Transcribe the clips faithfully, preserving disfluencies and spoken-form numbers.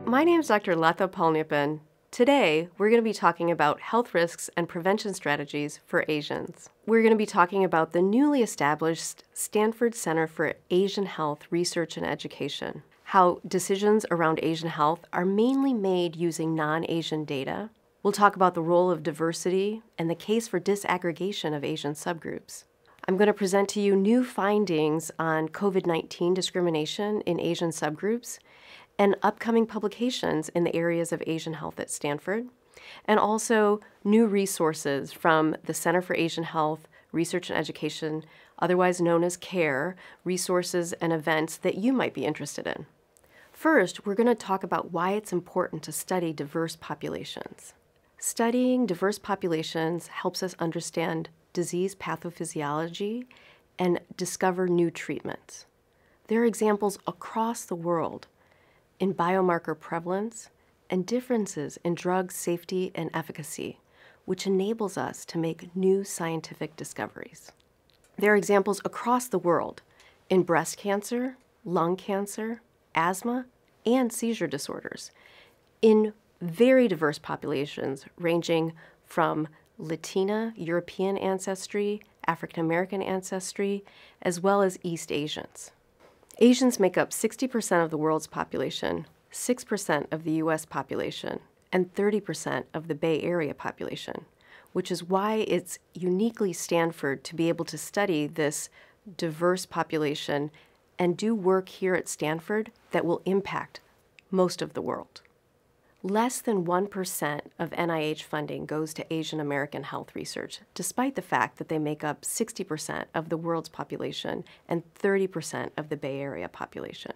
My name is Doctor Latha Palaniappan. Today, we're going to be talking about health risks and prevention strategies for Asians. We're going to be talking about the newly established Stanford Center for Asian Health Research and Education, how decisions around Asian health are mainly made using non-Asian data. We'll talk about the role of diversity and the case for disaggregation of Asian subgroups. I'm going to present to you new findings on COVID nineteen discrimination in Asian subgroups and upcoming publications in the areas of Asian health at Stanford, and also new resources from the Center for Asian Health Research and Education, otherwise known as CARE, resources and events that you might be interested in. First, we're going to talk about why it's important to study diverse populations. Studying diverse populations helps us understand disease pathophysiology and discover new treatments. There are examples across the world in biomarker prevalence and differences in drug safety and efficacy, which enables us to make new scientific discoveries. There are examples across the world in breast cancer, lung cancer, asthma, and seizure disorders in very diverse populations ranging from Latina, European ancestry, African American ancestry, as well as East Asians. Asians make up sixty percent of the world's population, six percent of the U S population, and thirty percent of the Bay Area population, which is why it's uniquely Stanford to be able to study this diverse population and do work here at Stanford that will impact most of the world. Less than one percent of N I H funding goes to Asian American health research, despite the fact that they make up sixty percent of the world's population and thirty percent of the Bay Area population.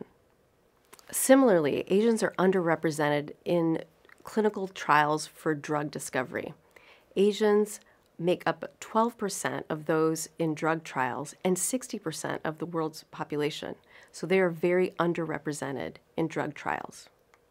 Similarly, Asians are underrepresented in clinical trials for drug discovery. Asians make up twelve percent of those in drug trials and sixty percent of the world's population, so they are very underrepresented in drug trials.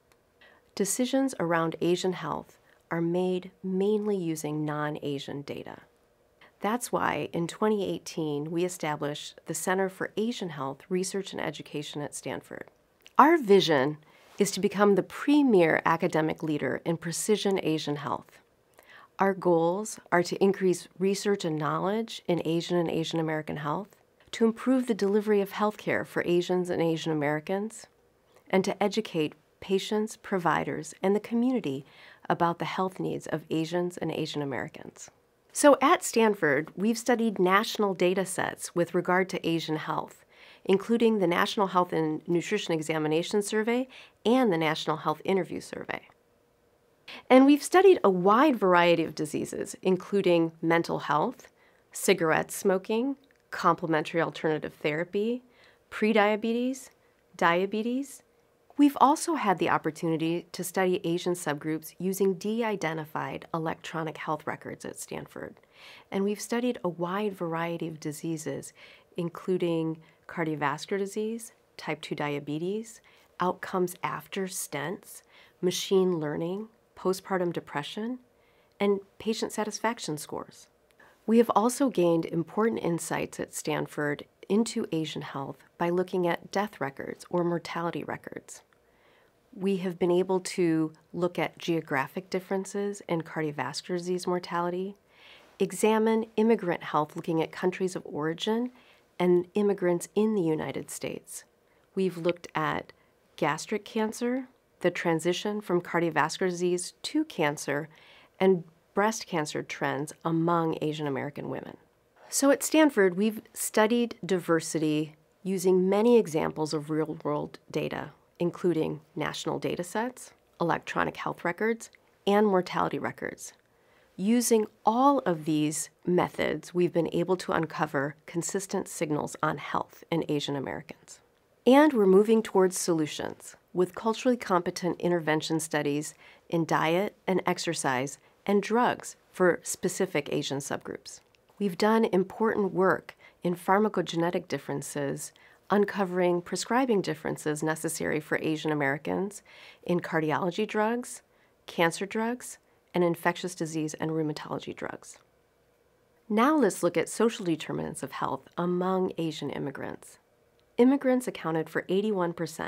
Decisions around Asian health are made mainly using non-Asian data. That's why in twenty eighteen we established the Center for Asian Health Research and Education at Stanford. Our vision is to become the premier academic leader in precision Asian health. Our goals are to increase research and knowledge in Asian and Asian American health, to improve the delivery of healthcare for Asians and Asian Americans, and to educate patients, providers, and the community about the health needs of Asians and Asian Americans. So at Stanford, we've studied national data sets with regard to Asian health, including the National Health and Nutrition Examination Survey and the National Health Interview Survey. And we've studied a wide variety of diseases, including mental health, cigarette smoking, complementary alternative therapy, prediabetes, diabetes. We've also had the opportunity to study Asian subgroups using de-identified electronic health records at Stanford. And we've studied a wide variety of diseases, including cardiovascular disease, type two diabetes, outcomes after stents, machine learning, postpartum depression, and patient satisfaction scores. We have also gained important insights at Stanford into Asian health by looking at death records or mortality records. We have been able to look at geographic differences in cardiovascular disease mortality, examine immigrant health looking at countries of origin and immigrants in the United States. We've looked at gastric cancer, the transition from cardiovascular disease to cancer, and breast cancer trends among Asian American women. So at Stanford, we've studied diversity using many examples of real-world data, including national data sets, electronic health records, and mortality records. Using all of these methods, we've been able to uncover consistent signals on health in Asian Americans. And we're moving towards solutions with culturally competent intervention studies in diet and exercise and drugs for specific Asian subgroups. We've done important work in pharmacogenetic differences, uncovering prescribing differences necessary for Asian Americans in cardiology drugs, cancer drugs, and infectious disease and rheumatology drugs. Now let's look at social determinants of health among Asian immigrants. Immigrants accounted for eighty-one percent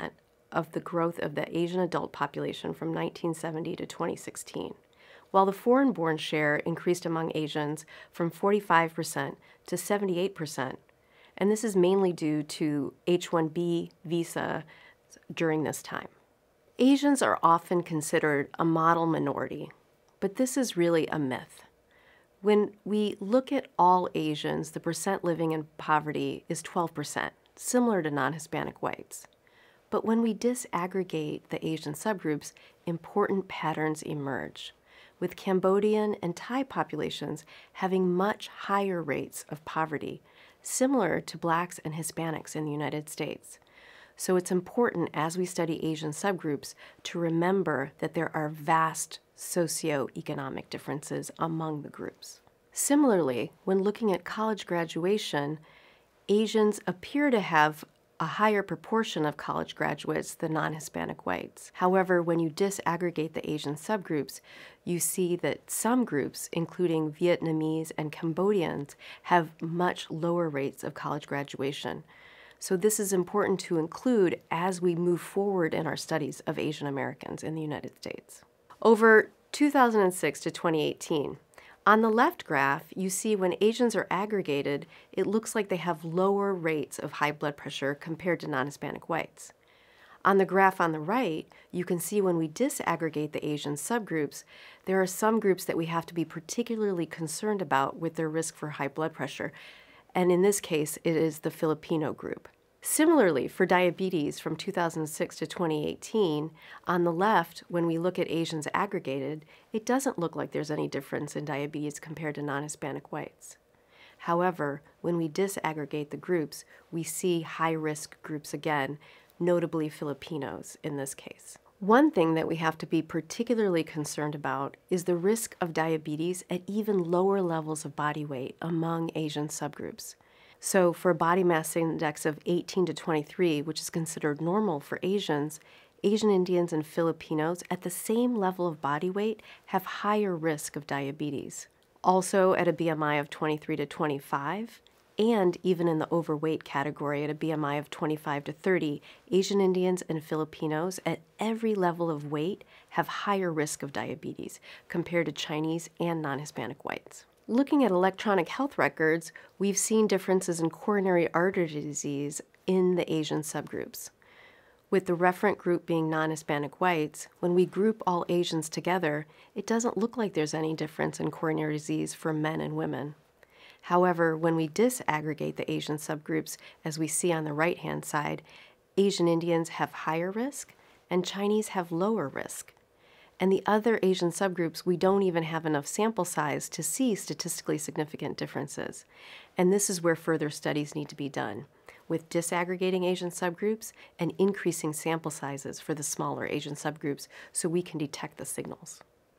of the growth of the Asian adult population from nineteen seventy to twenty sixteen, while the foreign-born share increased among Asians from forty-five percent to seventy-eight percent, and this is mainly due to H one B visa during this time. Asians are often considered a model minority, but this is really a myth. When we look at all Asians, the percent living in poverty is twelve percent, similar to non-Hispanic whites. But when we disaggregate the Asian subgroups, important patterns emerge, with Cambodian and Thai populations having much higher rates of poverty, similar to Blacks and Hispanics in the United States. So it's important as we study Asian subgroups to remember that there are vast socioeconomic differences among the groups. Similarly, when looking at college graduation, Asians appear to have a higher proportion of college graduates than non-Hispanic whites. However, when you disaggregate the Asian subgroups, you see that some groups, including Vietnamese and Cambodians, have much lower rates of college graduation. So this is important to include as we move forward in our studies of Asian Americans in the United States. Over two thousand six to twenty eighteen, on the left graph, you see when Asians are aggregated, it looks like they have lower rates of high blood pressure compared to non-Hispanic whites. On the graph on the right, you can see when we disaggregate the Asian subgroups, there are some groups that we have to be particularly concerned about with their risk for high blood pressure, and in this case, it is the Filipino group. Similarly, for diabetes from two thousand six to twenty eighteen, on the left, when we look at Asians aggregated, it doesn't look like there's any difference in diabetes compared to non-Hispanic whites. However, when we disaggregate the groups, we see high-risk groups again, notably Filipinos in this case. One thing that we have to be particularly concerned about is the risk of diabetes at even lower levels of body weight among Asian subgroups. So for a body mass index of eighteen to twenty-three, which is considered normal for Asians, Asian Indians and Filipinos at the same level of body weight have higher risk of diabetes. Also at a B M I of twenty-three to twenty-five, and even in the overweight category at a B M I of twenty-five to thirty, Asian Indians and Filipinos at every level of weight have higher risk of diabetes compared to Chinese and non-Hispanic whites. Looking at electronic health records, we've seen differences in coronary artery disease in the Asian subgroups. With the referent group being non-Hispanic whites, when we group all Asians together, it doesn't look like there's any difference in coronary disease for men and women. However, when we disaggregate the Asian subgroups, as we see on the right-hand side, Asian Indians have higher risk and Chinese have lower risk. And the other Asian subgroups, we don't even have enough sample size to see statistically significant differences. And this is where further studies need to be done, with disaggregating Asian subgroups and increasing sample sizes for the smaller Asian subgroups so we can detect the signals.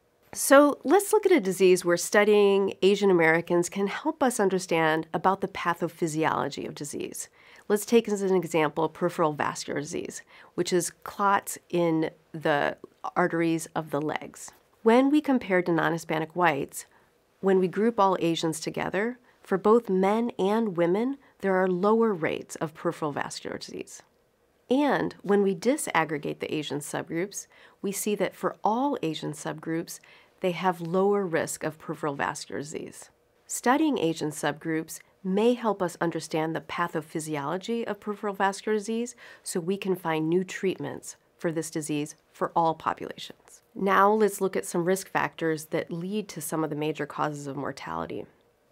So let's look at a disease where studying Asian Americans can help us understand about the pathophysiology of disease. Let's take as an example peripheral vascular disease, which is clots in the arteries of the legs. When we compare to non-Hispanic whites, when we group all Asians together, for both men and women, there are lower rates of peripheral vascular disease. And when we disaggregate the Asian subgroups, we see that for all Asian subgroups, they have lower risk of peripheral vascular disease. Studying Asian subgroups may help us understand the pathophysiology of peripheral vascular disease so we can find new treatments for this disease for all populations. Now let's look at some risk factors that lead to some of the major causes of mortality.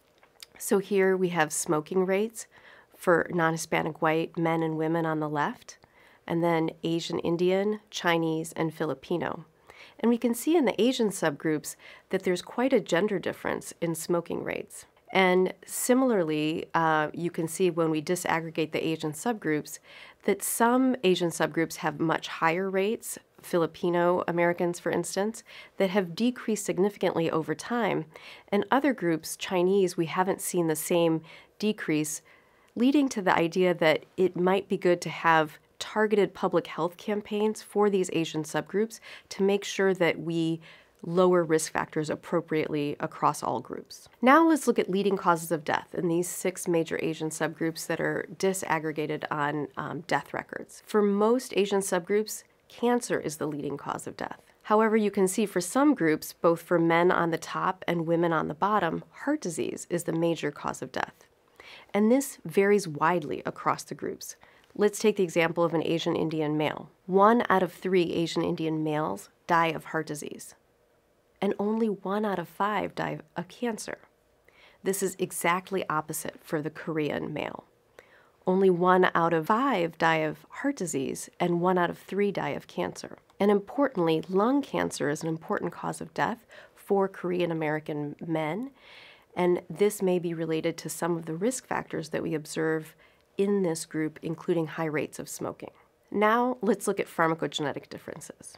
So here we have smoking rates for non-Hispanic white men and women on the left, and then Asian Indian, Chinese, and Filipino. And we can see in the Asian subgroups that there's quite a gender difference in smoking rates. And similarly, uh, you can see when we disaggregate the Asian subgroups that some Asian subgroups have much higher rates, Filipino Americans, for instance, that have decreased significantly over time. And other groups, Chinese, we haven't seen the same decrease, leading to the idea that it might be good to have targeted public health campaigns for these Asian subgroups to make sure that we lower risk factors appropriately across all groups. Now let's look at leading causes of death in these six major Asian subgroups that are disaggregated on um, death records. For most Asian subgroups, cancer is the leading cause of death. However, you can see for some groups, both for men on the top and women on the bottom, heart disease is the major cause of death. And this varies widely across the groups. Let's take the example of an Asian Indian male. One out of three Asian Indian males die of heart disease, and only one out of five die of cancer. This is exactly opposite for the Korean male. Only one out of five die of heart disease, and one out of three die of cancer. And importantly, lung cancer is an important cause of death for Korean American men, and this may be related to some of the risk factors that we observe in this group, including high rates of smoking. Now, let's look at pharmacogenetic differences.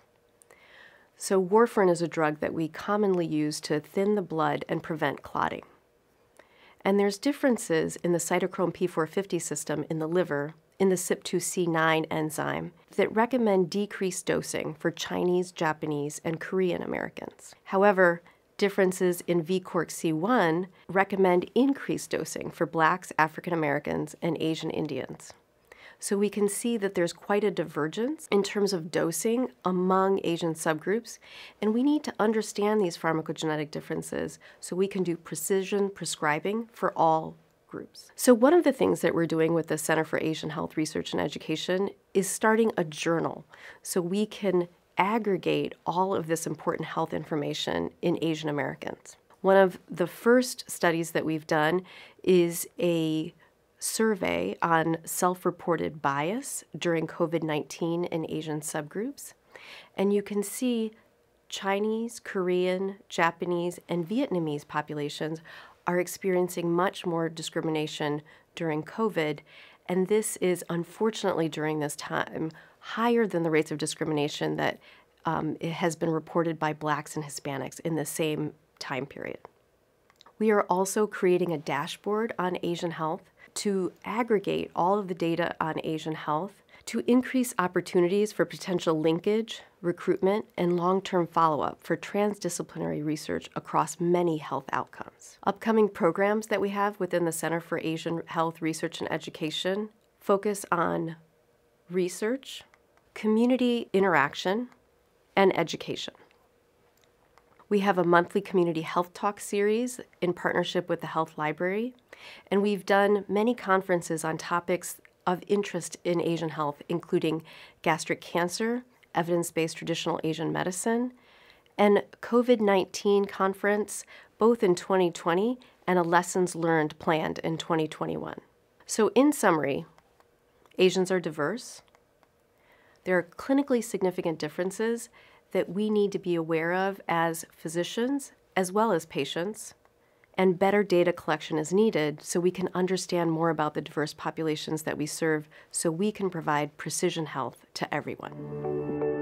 So warfarin is a drug that we commonly use to thin the blood and prevent clotting. And there's differences in the cytochrome P four fifty system in the liver, in the C Y P two C nine enzyme, that recommend decreased dosing for Chinese, Japanese, and Korean Americans. However, differences in V C O R C C one recommend increased dosing for Blacks, African Americans, and Asian Indians. So we can see that there's quite a divergence in terms of dosing among Asian subgroups, and we need to understand these pharmacogenetic differences so we can do precision prescribing for all groups. So one of the things that we're doing with the Center for Asian Health Research and Education is starting a journal so we can aggregate all of this important health information in Asian Americans. One of the first studies that we've done is a survey on self-reported bias during COVID nineteen in Asian subgroups. And you can see Chinese, Korean, Japanese, and Vietnamese populations are experiencing much more discrimination during COVID. And this is, unfortunately, during this time, higher than the rates of discrimination that um, it has been reported by Blacks and Hispanics in the same time period. We are also creating a dashboard on Asian health to aggregate all of the data on Asian health to increase opportunities for potential linkage, recruitment, and long-term follow-up for transdisciplinary research across many health outcomes. Upcoming programs that we have within the Center for Asian Health Research and Education focus on research, community interaction, and education. We have a monthly community health talk series in partnership with the Health Library, and we've done many conferences on topics of interest in Asian health, including gastric cancer, evidence-based traditional Asian medicine, and COVID nineteen conference, both in twenty twenty and a lessons learned planned in twenty twenty-one. So in summary, Asians are diverse. There are clinically significant differences that we need to be aware of as physicians as well as patients, and better data collection is needed so we can understand more about the diverse populations that we serve so we can provide precision health to everyone.